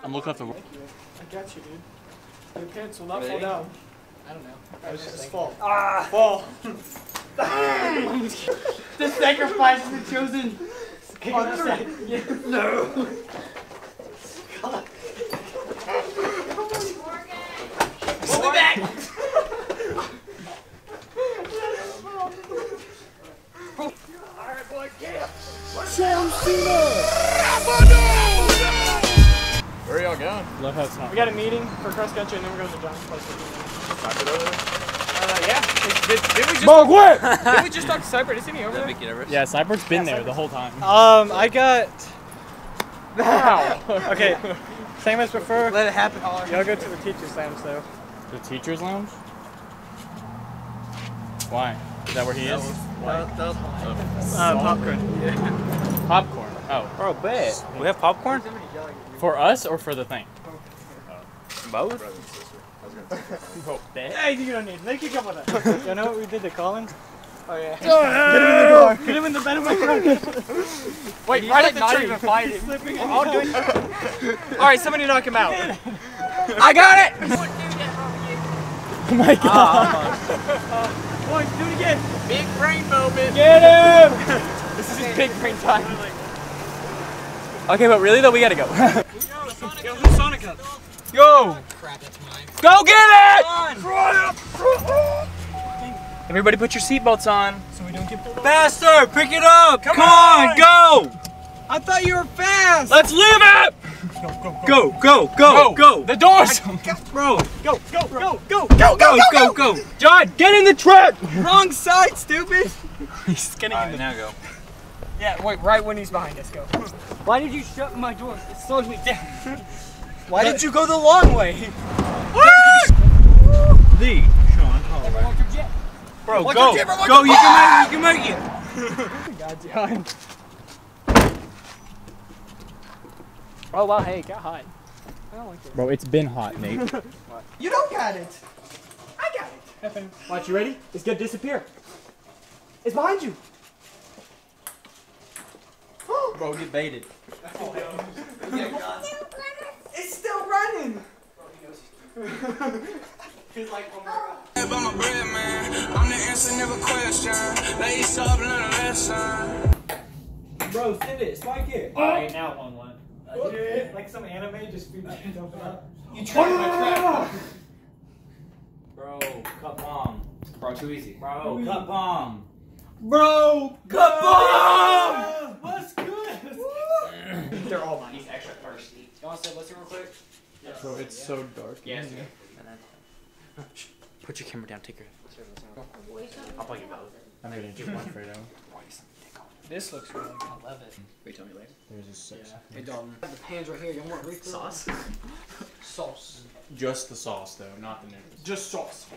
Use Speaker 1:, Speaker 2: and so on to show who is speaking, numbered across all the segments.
Speaker 1: I'm looking up the.
Speaker 2: I got you, dude. Your pants will not fall down.
Speaker 3: I don't know.
Speaker 2: I was just fall. Ah! Fall!
Speaker 3: The sacrifice has been chosen!
Speaker 2: No!
Speaker 3: Pull me back!
Speaker 2: Alright, boy, get up!
Speaker 1: Where are y'all going?
Speaker 4: Love how it's not.
Speaker 2: We got a meeting for cross country and then we're going to John's place. Yeah. Did we just talk to Cypher? Isn't he over there?
Speaker 4: Yeah, Cyber's been there the whole time.
Speaker 2: I got... Wow. Okay. Same as before.
Speaker 3: Let it happen.
Speaker 2: Y'all go to the teacher's lounge, though.
Speaker 4: The teacher's lounge? Why? Is that where he is?
Speaker 2: Popcorn.
Speaker 4: Popcorn. Oh.
Speaker 1: Bro, bet. We have popcorn?
Speaker 4: For us or for the thing?
Speaker 1: Both?
Speaker 4: Bro, bet.
Speaker 2: Hey, you don't need. Make a couple of that. You know what we did to Collins? Oh yeah. Get him in the bed of my car. Wait,
Speaker 3: He's
Speaker 2: right
Speaker 3: like
Speaker 2: at the
Speaker 3: not
Speaker 2: tree.
Speaker 3: even fighting.
Speaker 2: Slipping. I'll do it. All right, somebody knock him out.
Speaker 3: I got it!
Speaker 4: Oh my god.
Speaker 2: Boys, do it again.
Speaker 3: Big brain moment.
Speaker 2: Get him! This is his big brain time.
Speaker 1: Okay, but really though, we gotta go.
Speaker 2: Yo, who's Sonic up?
Speaker 1: Yo!
Speaker 3: Crap, that's mine.
Speaker 1: Go get it! Everybody put your seatbelts on.
Speaker 2: So we don't get pulled over.
Speaker 1: Faster! Pick it up! Come on, go!
Speaker 2: I thought you were fast.
Speaker 1: Let's leave it! Go, go, go, go!
Speaker 2: The doors.
Speaker 1: Bro!
Speaker 2: Go, go, go, go,
Speaker 1: Go, go, go, go! John, get in the truck!
Speaker 2: Wrong side, stupid.
Speaker 1: He's getting in the... now go.
Speaker 2: Yeah, wait, right when he's behind us. Go.
Speaker 3: Why did you shut my door? It slowed me down.
Speaker 2: Why did you go the long way?
Speaker 1: The Sean Holloway. Bro,
Speaker 2: Watch
Speaker 1: go!
Speaker 2: your jet, bro, watch
Speaker 1: Go,
Speaker 2: your-
Speaker 1: you can make it!
Speaker 2: God, John. Oh wow, hey, it got hot. I don't like it.
Speaker 4: Bro, it's been hot, Nate.
Speaker 2: You don't got it. I got it. Watch, you ready? It's gonna disappear. It's behind you.
Speaker 1: Bro, get baited.
Speaker 2: It's still running.
Speaker 3: He's like, oh my god.
Speaker 5: I'm my bread, man. I'm the answer, never question. They stop learning a lesson.
Speaker 1: Bro, send it, spike it.
Speaker 2: Alright, now 1-1. Like some anime, just be jumping up. You tried my trap.
Speaker 1: Bro, cut bomb.
Speaker 3: Bro, too easy.
Speaker 1: Bro, cut bomb.
Speaker 2: Bro,
Speaker 1: Cut bomb!
Speaker 2: what's good? They're all mine.
Speaker 3: He's extra thirsty. You want to say what's it real quick?
Speaker 4: Bro, it's so dark.
Speaker 3: Yes.
Speaker 1: Put your camera down, take your... I'll play you both.
Speaker 4: I'm gonna do one Fredo.
Speaker 2: This looks really good.
Speaker 3: I love it.
Speaker 1: Wait, tell me later.
Speaker 4: There's a six.
Speaker 3: Hey, Dalton. The pans right here. You want refill?
Speaker 1: Sauce?
Speaker 3: Sauce.
Speaker 4: Just the sauce, though, not the noodles.
Speaker 2: Just sauce.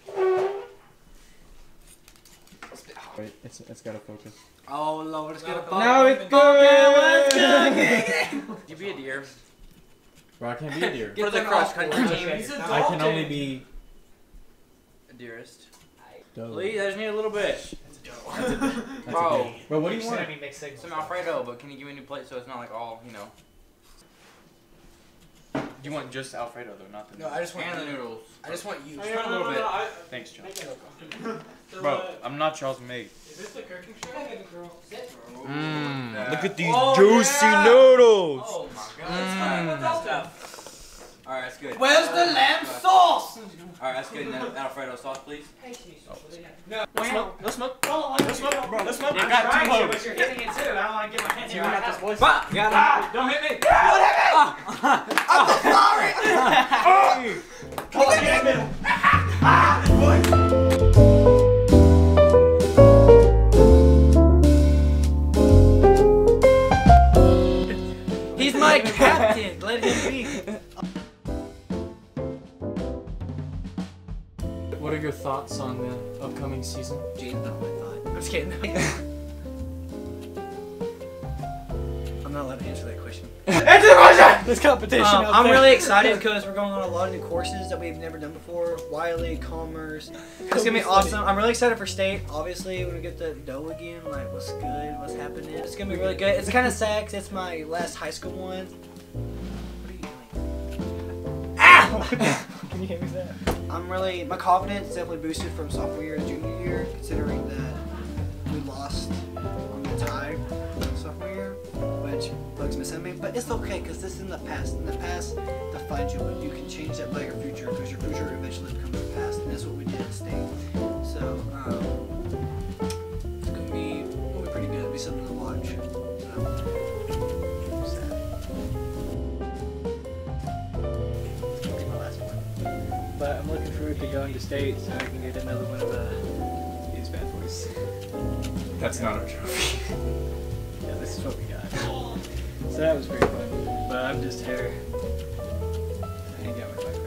Speaker 4: Wait, it's gotta focus.
Speaker 3: Oh, Lord. Let's get a
Speaker 2: Now it's good.
Speaker 1: You be a deer.
Speaker 4: Bro, I can't be a deer.
Speaker 1: For the cross country team.
Speaker 4: I can only be
Speaker 1: A dearest.
Speaker 4: dough.
Speaker 1: Please, I just need a little bit.
Speaker 4: That's a
Speaker 1: Bro.
Speaker 4: Bro, what do you want?
Speaker 1: Some Alfredo, but can you give me a new plate so it's not like all, you know. You want just Alfredo though, not the
Speaker 3: No, I just want
Speaker 1: and the
Speaker 3: you.
Speaker 1: noodles.
Speaker 3: I just want you.
Speaker 1: Just put a little bit. Thanks, John. Bro, I'm not Charles May.
Speaker 2: Is this the cooking show?
Speaker 1: Mmm. Look at these
Speaker 2: juicy
Speaker 1: noodles.
Speaker 3: Oh my god.
Speaker 1: Alright, that's good.
Speaker 3: Where's the lamb sauce?
Speaker 1: Alright, that's good. And then Alfredo sauce, please.
Speaker 2: No smoke. No smoke. No smoke. Bro, no smoke.
Speaker 1: You got two
Speaker 2: but
Speaker 1: hopes.
Speaker 2: you're hitting it too. I don't want to get my hands
Speaker 1: You
Speaker 2: on
Speaker 1: got
Speaker 2: this voice.
Speaker 1: Bah! Got him.
Speaker 2: Don't hit me.
Speaker 3: I'm sorry. He's my captain. Let him be.
Speaker 4: What are your thoughts on the upcoming season?
Speaker 3: Jeez, not my thought. I'm just kidding. I'm not allowed to answer that question.
Speaker 2: Answer the question! This competition.
Speaker 3: I'm really excited because we're going on a lot of new courses that we've never done before. Wiley, Commerce. It's gonna be awesome. I'm really excited for state. Obviously, when we get the dough again, like what's good, what's happening. It's gonna be really good. It's kind of sad 'cause it's my last high school one. What are you doing?
Speaker 2: Can you give me that?
Speaker 3: My confidence definitely boosted from sophomore year to junior year, considering that we lost on the tie sophomore year, which bugs me something. But it's okay, because this is in the past. In the past defines you, but you can change that by your future, because your future eventually becomes the past, and that's what we did at state. So, it's gonna be pretty good. It'll be something to watch. Sad. It's gonna be my last one.
Speaker 2: But I'm looking forward to going to state so I can get another one of these bad boys.
Speaker 4: That's not a trophy.
Speaker 2: Yeah, this is what we got. So that was pretty fun. But I'm just here to hang out with my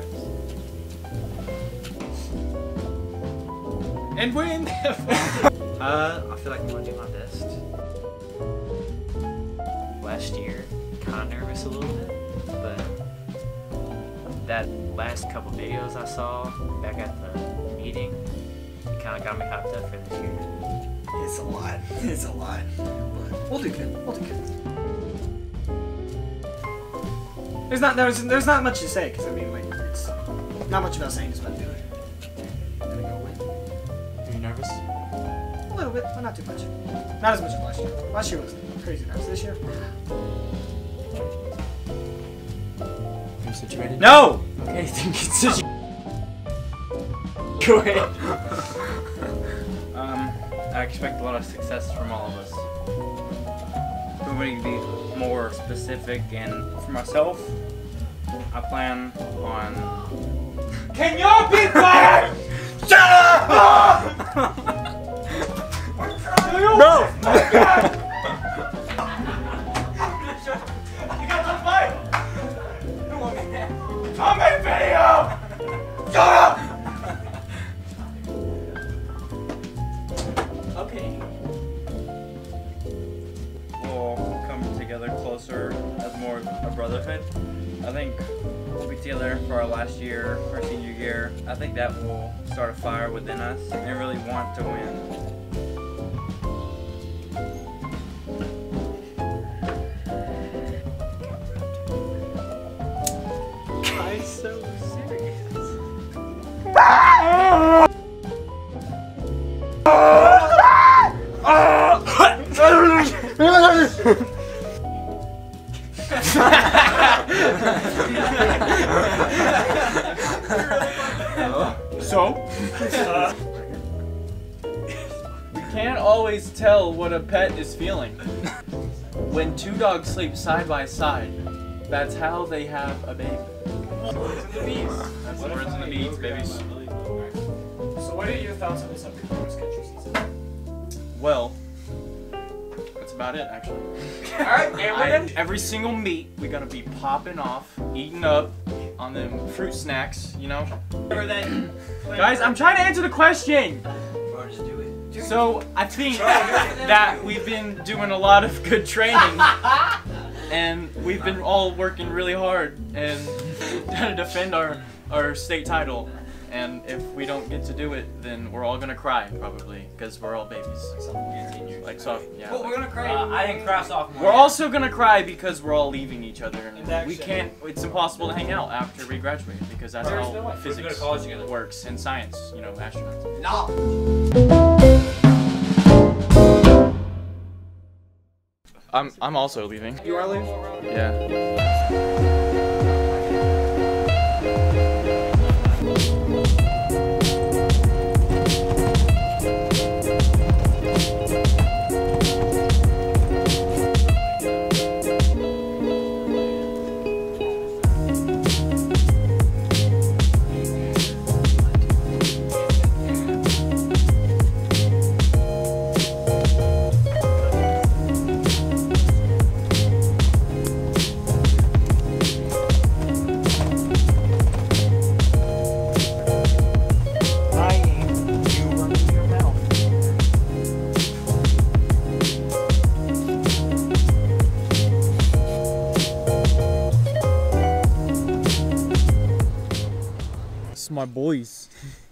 Speaker 2: friends. And win!
Speaker 3: I feel like I'm gonna do my best.
Speaker 6: Last year, kind of nervous a little bit, but that last couple videos I saw back at the meeting, it kind of got me hyped up for this year.
Speaker 3: It's a lot. It's a lot. But we'll do good. We'll do good. There's not much to say, because I mean, like, it's not much about saying, it's about doing it. I'm gonna go win.
Speaker 4: Are you nervous?
Speaker 3: A little bit, but not too much. Not as much as last year. Last year was crazy nervous. This year,
Speaker 4: Are you situated?
Speaker 3: no.
Speaker 4: Okay, think it's situated. Go ahead.
Speaker 1: I expect a lot of success from all of us. Moving to be more specific, and for myself, I plan on. Can y'all be quiet? Shut up!
Speaker 3: No.
Speaker 1: I'm in video! Shut up!
Speaker 2: Okay.
Speaker 1: We'll come together closer as more of a brotherhood. I think we'll be together for our last year, our senior year. I think that will start a fire within us and really want to win.
Speaker 2: Why so serious?
Speaker 1: So? We can't always tell what a pet is feeling. When two dogs sleep side by side, that's how they have a baby. That's the birds and the bees, babies.
Speaker 2: So what are your thoughts on this upcoming cross-country season?
Speaker 1: Well, that's about it, actually.
Speaker 2: Alright,
Speaker 1: Every single meet, we gotta be popping off, eating up on them fruit snacks, you know? Guys, I'm trying to answer the question!
Speaker 3: Bro, just do it.
Speaker 1: So, I think that we've been doing a lot of good training, and we've been all working really hard and trying to defend our state title. And if we don't get to do it, then we're all gonna cry, probably, because we're all babies. Like so, yeah.
Speaker 3: Well, we're gonna cry.
Speaker 6: I didn't cry sophomore.
Speaker 1: We're also gonna cry because we're all leaving each other, and
Speaker 2: Exactly.
Speaker 1: we can't. It's impossible to hang out after we graduate because that's
Speaker 2: There's
Speaker 1: how
Speaker 2: no way.
Speaker 1: physics
Speaker 6: We go to college together.
Speaker 1: works and science. You know, astronauts.
Speaker 3: No.
Speaker 1: I'm also leaving.
Speaker 3: You are leaving?
Speaker 1: Yeah. My boys.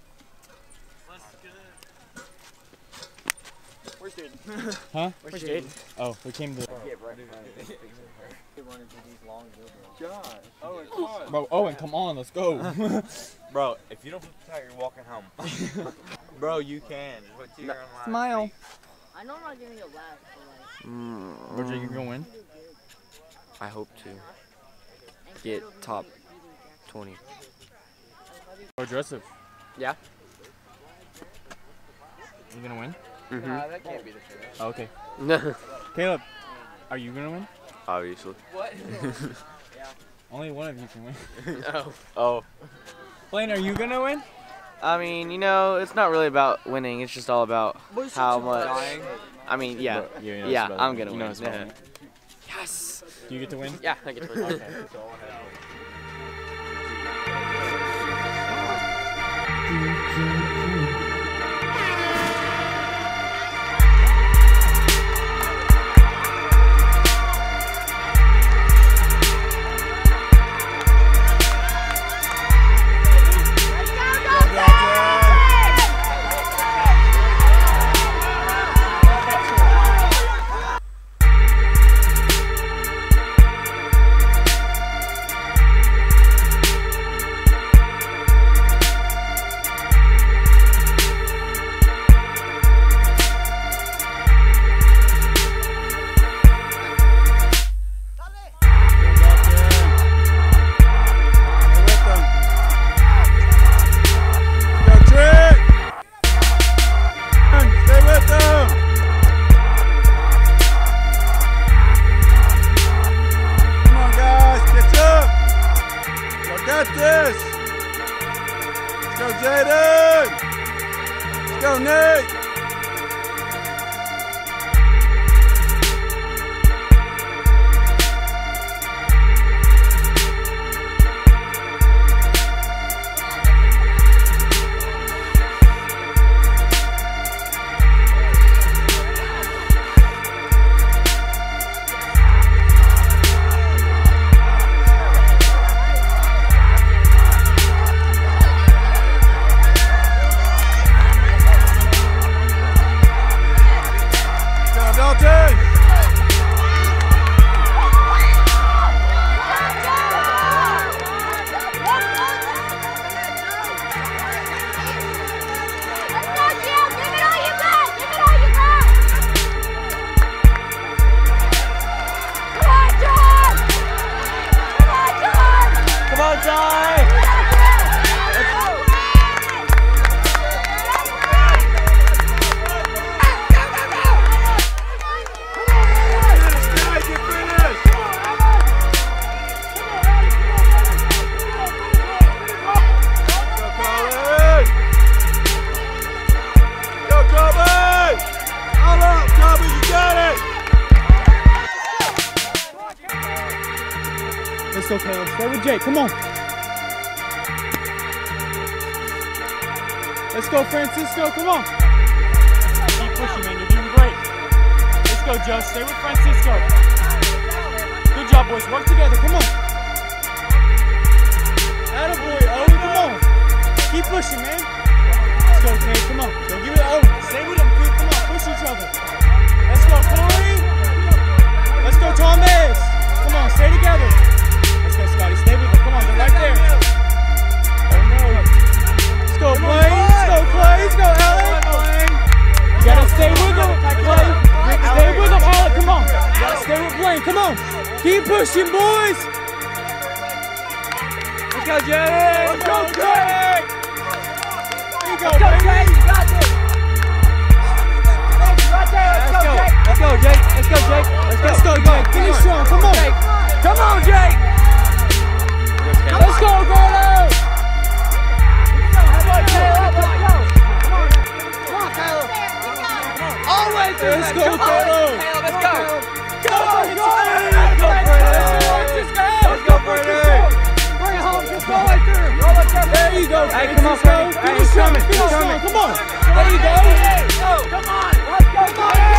Speaker 2: Where's Jaden?
Speaker 1: Huh?
Speaker 2: Where's Jaden?
Speaker 1: Oh, we came to.
Speaker 2: Get right. They wanted to these long dildos.
Speaker 7: Bro, Owen, come on, let's go.
Speaker 8: Bro, if you don't put the tire, you're walking home. Bro, you can. Put your
Speaker 7: Smile.
Speaker 9: I know I'm not gonna get last, but
Speaker 7: Roger, you gonna win?
Speaker 10: I hope to get top 20.
Speaker 7: Aggressive.
Speaker 10: Yeah.
Speaker 7: You gonna win?
Speaker 10: Mm-hmm.
Speaker 9: Nah, that can't be the truth.
Speaker 7: Oh, okay. Caleb, are you gonna win?
Speaker 10: Obviously.
Speaker 9: What?
Speaker 7: Only one of you can win.
Speaker 10: No. Oh.
Speaker 7: Blaine, are you gonna win?
Speaker 10: I mean, you know, it's not really about winning. It's just all about how much. I mean, yeah. Yeah, I'm gonna win. Yeah. Yes.
Speaker 7: Do you get to win?
Speaker 10: Yeah, I get to win.
Speaker 7: Okay. Let's go, Caleb. Stay with Jake. Come on. Let's go, Francisco. Come on. Keep pushing, man. You're doing great. Let's go, Joe. Stay with Francisco. Good job, boys. Work together. Come on. Attaboy, Owen. Come on. Keep pushing, man. Let's go, Caleb. Come on. Go give it to Owen. Stay with him, kid. Come on. Push each other. Let's go, Corey. Let's go, Thomas. Come on. Stay together. Let's go, Scotty. Stay with them. Come on, they're right there. Oh, no. Let's go, Blaine. Let's go, Clay. Let's go, Alec. You gotta stay with them, Clay. Stay with them, Alec. Come on. You gotta stay with Blaine. Come on. Keep pushing, boys. Let's go, Jake. Let's go, Jake. There you go, baby. You got this. Right there. Let's go, Jake. Let's go, Jake. Let's go, Jake. Let's go, Jake. Finish strong. Come on. Come on, Jake. Let's go, Gordo. Come on, Caleb. Let's go. Come on, Caleb. Always do that. Let's go, Gordo. Let's go. Go, Let's go, Let's go, Brady. Bring it home. Just go right through. There you go. Hey, come on, Brady. Hey, he's coming. Come on. There you go. Come on. Let's go,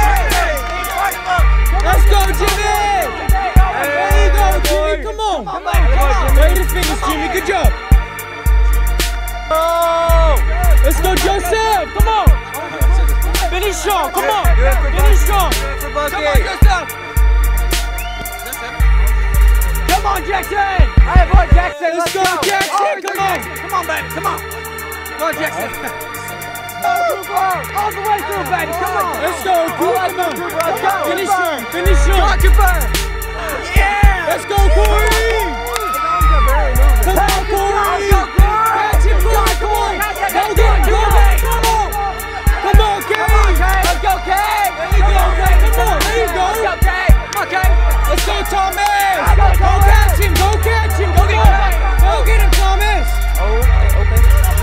Speaker 7: Let's go, Jimmy. There you go, Jimmy. Come on. Way to finish, Jimmy. Good job. Let's go, Joseph. Come on. Finish strong. Come on. Finish strong. Come on, Joseph. Go, Come on, Jackson! Hey, boy, Jackson, let's go, Jackson! Come on! Come on, baby, come on! Come on, Jackson! All the way through, baby, come on! Let's go, Corey, come on! Let's go! Finish him, finish him! Come on, Cooper! Yeah! Let's go, Corey! Come on, Corey! Catch him, Corey, come on! Go, get him, go, come on! Come on, Kay! Let's go, Kay! There you go, Kay, come on, there you go! Let's go, Kay! Come on, Kay! Let's go, Thomas! Go catch him! Go catch him! Go get him! Go get him, Thomas! Oh, okay.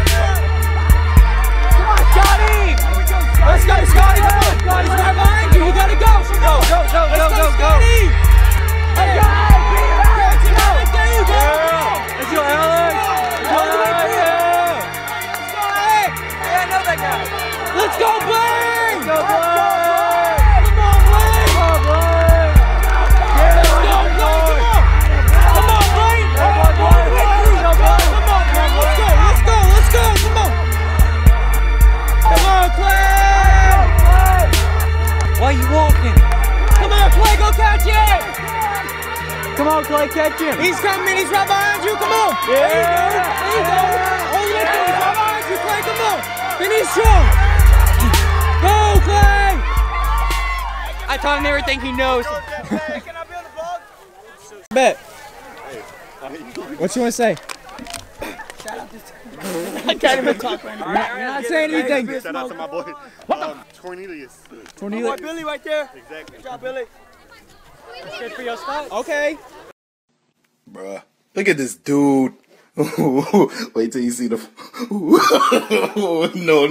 Speaker 7: Come on, Scotty! Let's go, Scotty! Come on, Scotty's right behind you. You gotta go! Go! Let's go, Scotty! Let's go! There you go! Let's go, Alex! All the way through! Let's go, Alex! Yeah, I know that guy. Let's go, Blaine! Let's go, Blaine! Come on, Blaine! Come on, Blaine! Let's go, Blaine! Come on, Blaine! Come on, Blaine! Let's go! Come on! Come on, Clay! Why are you walking? Come on, Clay, go catch it! Come on, Clay, catch him! He's coming, he's right behind you, come on! Yeah! There you go! Hold it, he's right behind you, Clay, come on! Finish him! Go, Clay! I taught him everything he knows. Can I be on the vlog? Bet. What you want to say? I can't even talk right now. You're not saying anything.
Speaker 11: Shout out to my boy, Cornelius.
Speaker 7: Cornelius.
Speaker 11: My boy
Speaker 7: Billy right there.
Speaker 11: Exactly.
Speaker 7: Good job, Billy. That's good for your spot. Okay.
Speaker 12: Bruh, look at this dude. Wait till you see the. No.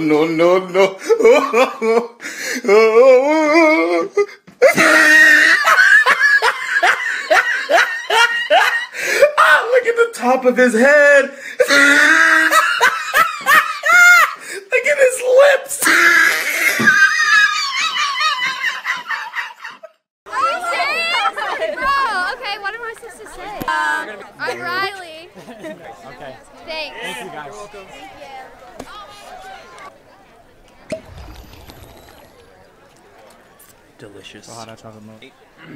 Speaker 12: Look at the top of his head. Look at his lips.
Speaker 13: Bro, okay, what am I supposed to say? I'm Riley.
Speaker 2: Okay.
Speaker 13: Thanks.
Speaker 2: Thank you, guys.
Speaker 13: Thank you.
Speaker 4: Delicious.
Speaker 3: hot chocolate milk.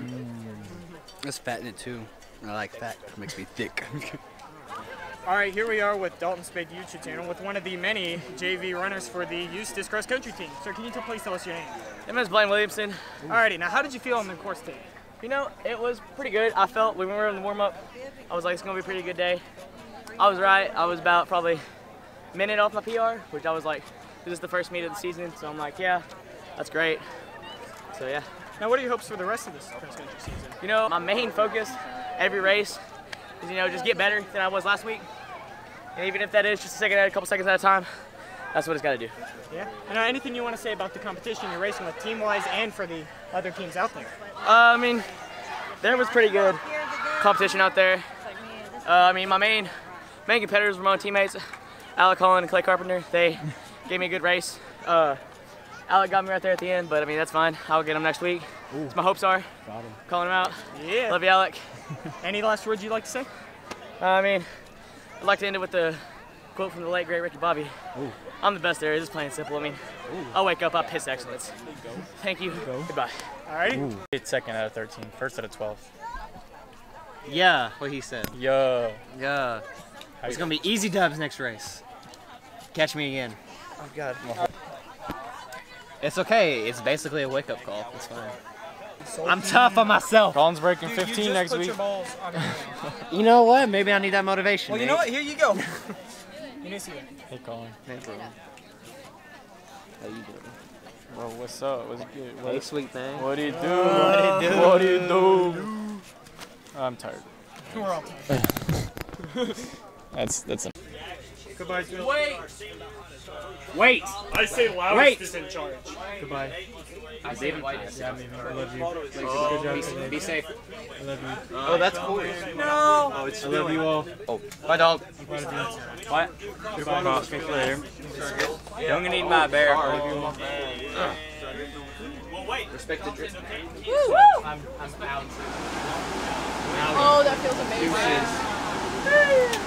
Speaker 3: Let's fatten it too. I like fat. It makes me thick.
Speaker 2: All right, here we are with Dalton Spade YouTube channel with one of the many JV runners for the Eustace cross country team. So can you please tell us your name?
Speaker 10: My name is Blaine Williamson.
Speaker 2: Alrighty, now how did you feel on the course today?
Speaker 10: You know, it was pretty good. I felt when we were in the warm-up, I was like, it's gonna be a pretty good day. I was right. I was about probably a minute off my PR, which I was like, this is the first meet of the season, so I'm like, yeah, that's great. So yeah.
Speaker 2: Now what are your hopes for the rest of this cross country season?
Speaker 10: You know, my main focus every race is, you know, just get better than I was last week. And even if that is just a couple seconds at a time, that's what it's got to do.
Speaker 2: Yeah. And anything you want to say about the competition you're racing with team-wise and for the other teams out there?
Speaker 10: I mean, there was pretty good competition out there. I mean, my main competitors were my own teammates, Alec Holland and Clay Carpenter. They gave me a good race. Alec got me right there at the end, but I mean, that's fine. I'll get him next week. That's my hopes are.
Speaker 2: Got him.
Speaker 10: Calling him out.
Speaker 2: Yeah.
Speaker 10: Love you, Alec.
Speaker 2: Any last words you'd like to say?
Speaker 10: I mean, I'd like to end it with the quote from the late, great Ricky Bobby.
Speaker 2: Ooh.
Speaker 10: I'm the best there is, plain and simple. I mean, I'll wake up, I'll piss excellence. Thank you. Goodbye.
Speaker 2: All right.
Speaker 1: It's second out of 13, first out of 12.
Speaker 14: Yeah, what he said.
Speaker 1: Yeah.
Speaker 14: Yeah. It's gonna be easy dubs next race. Catch me again.
Speaker 10: Oh God.
Speaker 14: It's okay. It's basically a wake-up call. It's fine. I'm tough on myself.
Speaker 1: Colin's breaking 15 next week.
Speaker 14: You know what? Maybe I need that motivation.
Speaker 2: Well, you know what? Here you go. You need to see it.
Speaker 1: Hey, Colin.
Speaker 14: Hey, bro. How you doing?
Speaker 1: Bro, what's up? What's good?
Speaker 14: Hey, sweet thing.
Speaker 1: What do you do?
Speaker 14: What do you do?
Speaker 1: What do you do? I'm tired.
Speaker 2: We're all tired.
Speaker 1: That's a...
Speaker 2: Goodbye, Phil.
Speaker 7: Wait!
Speaker 2: I say loudest is in charge.
Speaker 7: Goodbye.
Speaker 14: David White.
Speaker 7: Yeah, I love you.
Speaker 14: Oh,
Speaker 7: Good job.
Speaker 14: be safe.
Speaker 7: I love you.
Speaker 14: Oh, that's cool.
Speaker 2: No!
Speaker 14: Oh, it's
Speaker 7: I love you all.
Speaker 14: Oh, bye, dog.
Speaker 7: I'm proud of you.
Speaker 14: What?
Speaker 7: Goodbye.
Speaker 1: I'll speak later.
Speaker 14: Don't need my bear.
Speaker 7: I love you all.
Speaker 14: Respect the drip.
Speaker 13: Woo!
Speaker 14: I'm out.
Speaker 13: Oh, that feels amazing.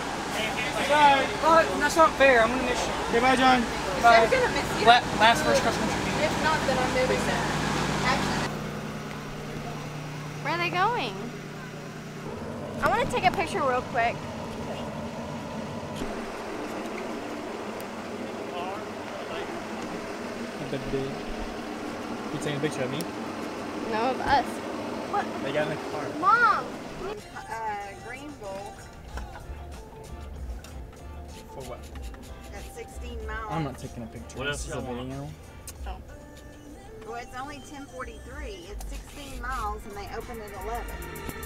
Speaker 2: That's not fair. I'm gonna miss you.
Speaker 7: Okay, bye, John.
Speaker 13: Bye. I'm gonna miss you.
Speaker 2: Last first cross country meet.
Speaker 13: If not, then I'm moving now. Actually. Where are they going? I want to take a picture real quick.
Speaker 2: You taking a picture of me?
Speaker 13: No, of us. What?
Speaker 2: They got in the car.
Speaker 13: Mom!
Speaker 15: Greenville
Speaker 2: For what?
Speaker 15: at 16 miles.
Speaker 2: I'm not taking a picture.
Speaker 15: What
Speaker 2: This is a video.
Speaker 15: Well, it's only 10:43. It's 16 miles and they open at 11.